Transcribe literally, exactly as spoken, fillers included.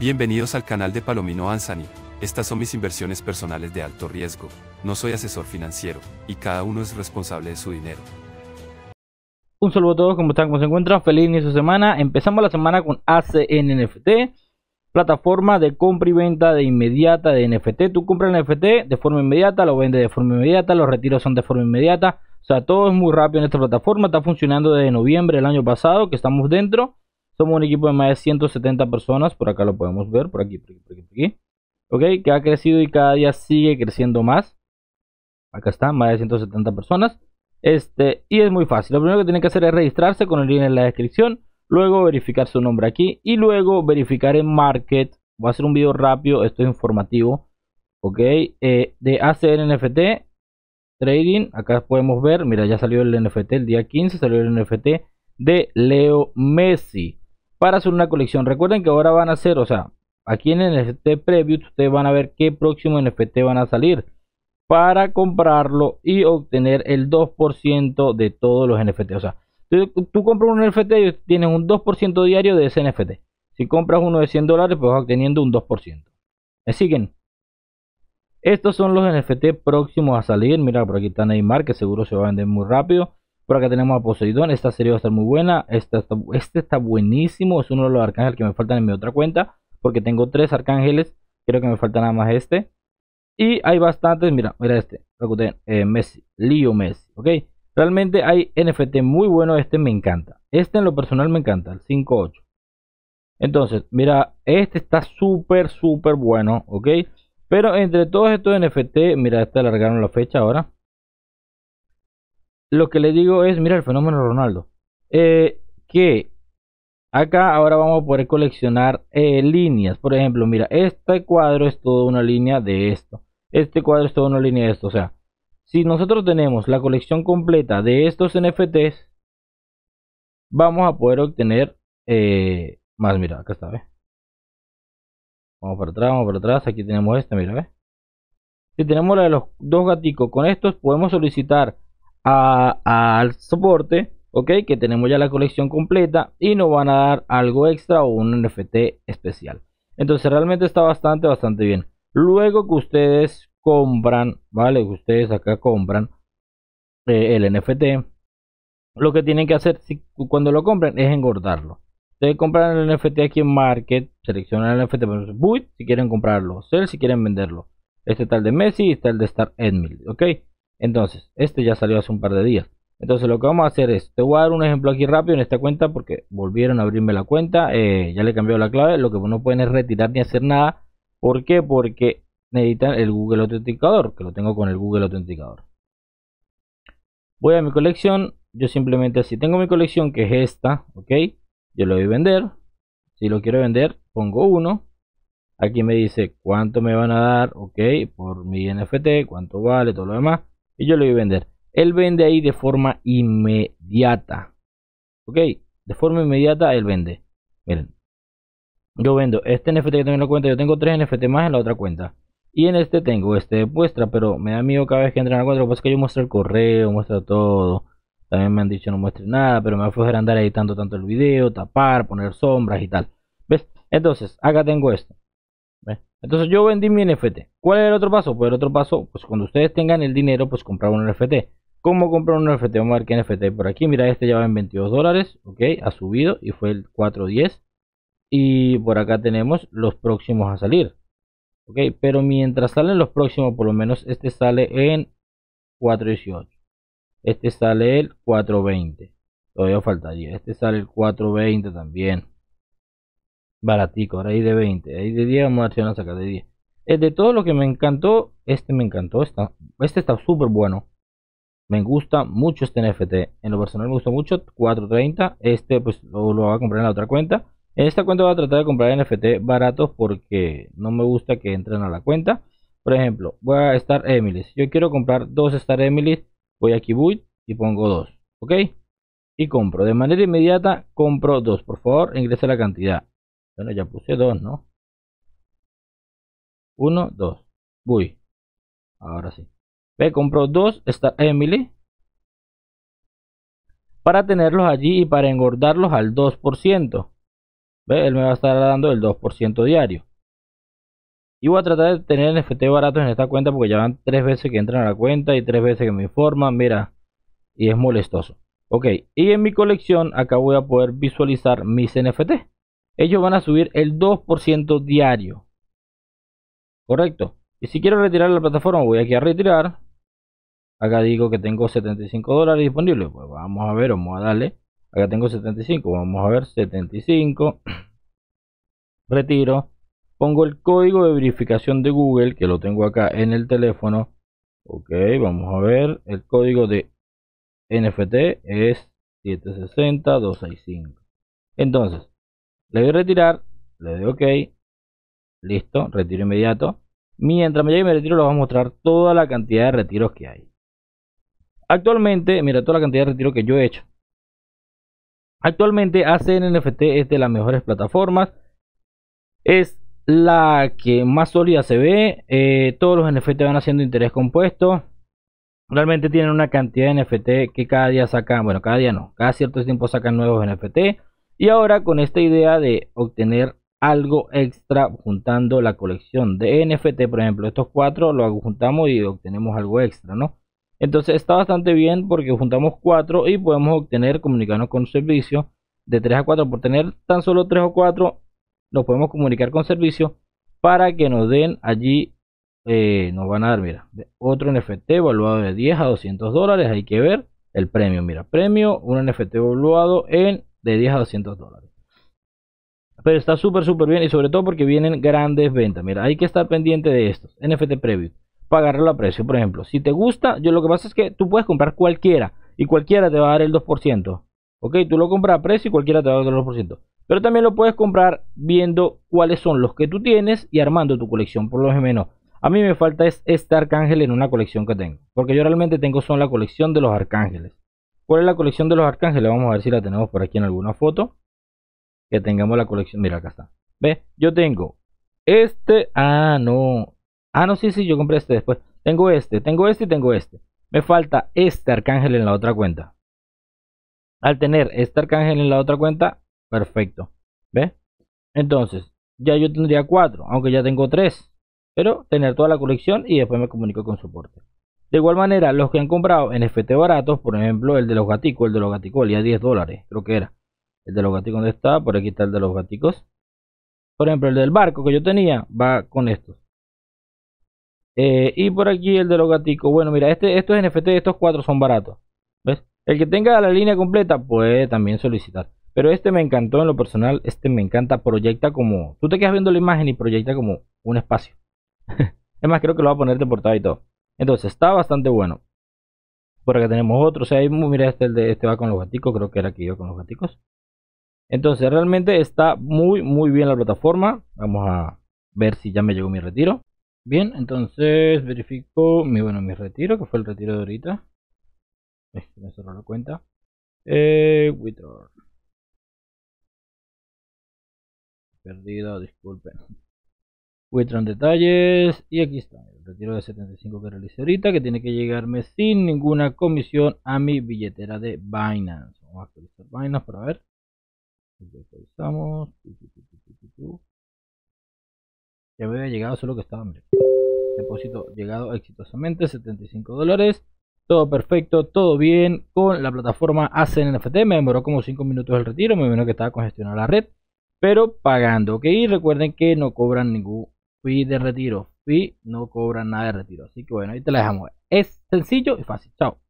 Bienvenidos al canal de Palomino Anzani. Estas son mis inversiones personales de alto riesgo. No soy asesor financiero, y cada uno es responsable de su dinero. Un saludo a todos, ¿cómo están? ¿Cómo se encuentran? Feliz inicio de semana. Empezamos la semana con A C N N F T, plataforma de compra y venta de inmediata de N F T. Tú compras el N F T de forma inmediata, lo vendes de forma inmediata, los retiros son de forma inmediata. O sea, todo es muy rápido en esta plataforma. Está funcionando desde noviembre del año pasado, que estamos dentro. Somos un equipo de más de ciento setenta personas. Por acá lo podemos ver, por aquí, por aquí, por aquí, por aquí. Ok, que ha crecido y cada día sigue creciendo más. Acá está, más de ciento setenta personas. Este, y es muy fácil. Lo primero que tienen que hacer es registrarse con el link en la descripción. Luego verificar su nombre aquí. Y luego verificar en Market. Voy a hacer un video rápido, esto es informativo. Ok, eh, de A C N N F T Trading. Acá podemos ver, mira, ya salió el N F T el día quince. Salió el N F T de Leo Messi para hacer una colección. Recuerden que ahora van a hacer, o sea, aquí en el N F T Preview ustedes van a ver qué próximo N F T van a salir para comprarlo y obtener el dos por ciento de todos los N F T. O sea, tú, tú compras un N F T y tienes un dos por ciento diario de ese N F T. Si compras uno de cien dólares, pues vas obteniendo un dos por ciento. ¿Me siguen? Estos son los N F T próximos a salir. Mira, por aquí está Neymar, que seguro se va a vender muy rápido. Por acá tenemos a Poseidón. Esta serie va a estar muy buena. Esta está, este está buenísimo. Es uno de los arcángeles que me faltan en mi otra cuenta, porque tengo tres arcángeles. Creo que me falta nada más este. Y hay bastantes. Mira, mira este. Eh, Messi, Leo Messi. Ok. Realmente hay N F T muy bueno. Este me encanta. Este en lo personal me encanta. El cinco ocho. Entonces, mira, este está súper, súper bueno. Ok. Pero entre todos estos N F T, mira, este alargaron la fecha ahora. Lo que le digo es, mira el fenómeno Ronaldo. Eh, que acá ahora vamos a poder coleccionar eh, líneas. Por ejemplo, mira, este cuadro es toda una línea de esto. Este cuadro es toda una línea de esto. O sea, si nosotros tenemos la colección completa de estos N F Ts, vamos a poder obtener eh, más. Mira, acá está, ¿ves? Vamos para atrás, vamos para atrás. Aquí tenemos este, mira, ¿ves? Si tenemos la de los dos gaticos, con estos podemos solicitar al soporte, ok, que tenemos ya la colección completa y nos van a dar algo extra o un N F T especial. Entonces realmente está bastante, bastante bien. Luego que ustedes compran, vale, que ustedes acá compran eh, el N F T, lo que tienen que hacer si, cuando lo compren es engordarlo. Ustedes compran el N F T aquí en Market, seleccionan el N F T, Buy, si quieren comprarlo, Sell si quieren venderlo. Este está el de Messi y está el de Star Emil, ok. Entonces, este ya salió hace un par de días. Entonces lo que vamos a hacer es, te voy a dar un ejemplo aquí rápido en esta cuenta porque volvieron a abrirme la cuenta. Eh, ya le he cambiado la clave. Lo que no pueden es retirar ni hacer nada. ¿Por qué? Porque necesitan el Google Autenticador, que lo tengo con el Google Autenticador. Voy a mi colección. Yo simplemente, si tengo mi colección que es esta, ok, yo lo voy a vender. Si lo quiero vender, pongo uno. Aquí me dice cuánto me van a dar, ok, por mi N F T, cuánto vale, todo lo demás. Y yo lo voy a vender. Él vende ahí de forma inmediata. Ok, de forma inmediata él vende. Miren, yo vendo este N F T que tengo en la cuenta. Yo tengo tres N F T más en la otra cuenta. Y en este tengo este de muestra, pero me da miedo cada vez que entro en la cuenta. Lo que pasa es que yo muestro el correo, muestro todo. También me han dicho no muestre nada, pero me va a flojera andar editando tanto el video, tapar, poner sombras y tal. ¿Ves? Entonces, acá tengo esto. ¿Ves? Entonces yo vendí mi N F T. ¿Cuál es el otro paso? Pues el otro paso, pues cuando ustedes tengan el dinero, pues comprar un N F T. ¿Cómo comprar un N F T? Vamos a ver qué N F T por aquí. Mira, este ya va en veintidós dólares. Ok, ha subido y fue el cuatro diez. Y por acá tenemos los próximos a salir. Ok, pero mientras salen los próximos, por lo menos este sale en cuatro dieciocho. Este sale el cuatro veinte. Todavía faltaría. Este sale el cuatro veinte también. Baratico, ahora hay de veinte, hay de diez, vamos a sacar de diez. Es de todo lo que me encantó, este me encantó, está, este está súper bueno. Me gusta mucho este N F T, en lo personal me gusta mucho, cuatro treinta. Este pues lo, lo voy a comprar en la otra cuenta. En esta cuenta voy a tratar de comprar N F T baratos porque no me gusta que entren a la cuenta. Por ejemplo, voy a Star Emily. Si yo quiero comprar dos Star Emily, voy aquí Buy y pongo dos, ok. Y compro, de manera inmediata compro dos. Por favor, ingrese la cantidad. Bueno, ya puse dos, ¿no? uno, dos. Uy. Ahora sí. Ve, compro dos Star Emily para tenerlos allí y para engordarlos al dos por ciento. ¿Ve? Él me va a estar dando el dos por ciento diario. Y voy a tratar de tener N F T baratos en esta cuenta porque ya van tres veces que entran a la cuenta y tres veces que me informan, mira, y es molestoso. Ok, y en mi colección acá voy a poder visualizar mis N F T. Ellos van a subir el dos por ciento diario. Correcto. Y si quiero retirar la plataforma, voy aquí a retirar. Acá digo que tengo setenta y cinco dólares disponibles. Pues vamos a ver, vamos a darle. Acá tengo setenta y cinco, vamos a ver, setenta y cinco. Retiro. Pongo el código de verificación de Google, que lo tengo acá en el teléfono. Ok, vamos a ver. El código de N F T es siete seis cero dos seis cinco. Entonces, le doy a retirar, le doy OK. Listo, retiro inmediato. Mientras me llegue mi retiro, les voy a mostrar toda la cantidad de retiros que hay. Actualmente, mira toda la cantidad de retiros que yo he hecho. Actualmente A C N N F T es de las mejores plataformas. Es la que más sólida se ve. Eh, todos los N F T van haciendo interés compuesto. Realmente tienen una cantidad de N F T que cada día sacan, bueno, cada día no, cada cierto tiempo sacan nuevos N F T. Y ahora con esta idea de obtener algo extra juntando la colección de N F T, por ejemplo, estos cuatro los juntamos y obtenemos algo extra, ¿no? Entonces está bastante bien porque juntamos cuatro y podemos obtener, comunicarnos con un servicio de tres a cuatro. Por tener tan solo tres o cuatro, nos podemos comunicar con servicio para que nos den allí, eh, nos van a dar, mira, otro N F T evaluado de diez a doscientos dólares. Hay que ver el premio, mira, premio, un N F T evaluado en de diez a doscientos dólares. Pero está súper súper bien y sobre todo porque vienen grandes ventas. Mira, hay que estar pendiente de estos N F T preview, pagarlo a precio. Por ejemplo, si te gusta, yo lo que pasa es que tú puedes comprar cualquiera y cualquiera te va a dar el dos por ciento. Ok, tú lo compras a precio y cualquiera te va a dar el dos por ciento. Pero también lo puedes comprar viendo cuáles son los que tú tienes y armando tu colección. Por lo menos, a mí me falta es este arcángel en una colección que tengo. Porque yo realmente tengo son la colección de los arcángeles. ¿Cuál es la colección de los arcángeles? Vamos a ver si la tenemos por aquí en alguna foto. Que tengamos la colección. Mira, acá está. ¿Ve? Yo tengo este. Ah, no. Ah, no, sí, sí, yo compré este después. Tengo este, tengo este y tengo este. Me falta este arcángel en la otra cuenta. Al tener este arcángel en la otra cuenta, perfecto. ¿Ve? Entonces, ya yo tendría cuatro, aunque ya tengo tres. Pero tener toda la colección y después me comunico con soporte. De igual manera, los que han comprado N F T baratos, por ejemplo, el de los gaticos, el de los gaticos valía diez dólares, creo que era. El de los gaticos, ¿dónde está? Por aquí está el de los gaticos. Por ejemplo, el del barco que yo tenía va con estos. Eh, y por aquí el de los gaticos. Bueno, mira, este, estos N F T, estos cuatro son baratos. ¿Ves? El que tenga la línea completa puede también solicitar. Pero este me encantó en lo personal. Este me encanta. Proyecta como... Tú te quedas viendo la imagen y proyecta como un espacio. Es más, creo que lo voy a poner de portada y todo. Entonces, está bastante bueno. Por acá tenemos otro. O sea, mira, este, el de, este va con los gaticos. Creo que era aquí yo con los gaticos. Entonces realmente está muy muy bien la plataforma. Vamos a ver si ya me llegó mi retiro. Bien, entonces verifico mi, bueno, mi retiro, que fue el retiro de ahorita. Eh, me cerró la cuenta. Eh, withdraw. Perdido, disculpen. Withdraw en detalles. Y aquí está, el retiro de setenta y cinco que realicé ahorita, que tiene que llegarme sin ninguna comisión a mi billetera de Binance. Vamos a actualizar Binance para ver. Actualizamos. Ya me había llegado, solo que estaba, mire. Depósito llegado exitosamente, setenta y cinco dólares. Todo perfecto, todo bien con la plataforma A C N N F T. Me demoró como cinco minutos el retiro. Me vino que estaba congestionada la red, pero pagando. Ok, recuerden que no cobran ningún fee de retiro. Fee no cobran nada de retiro. Así que bueno, ahí te la dejamos. Es sencillo y fácil. Chao.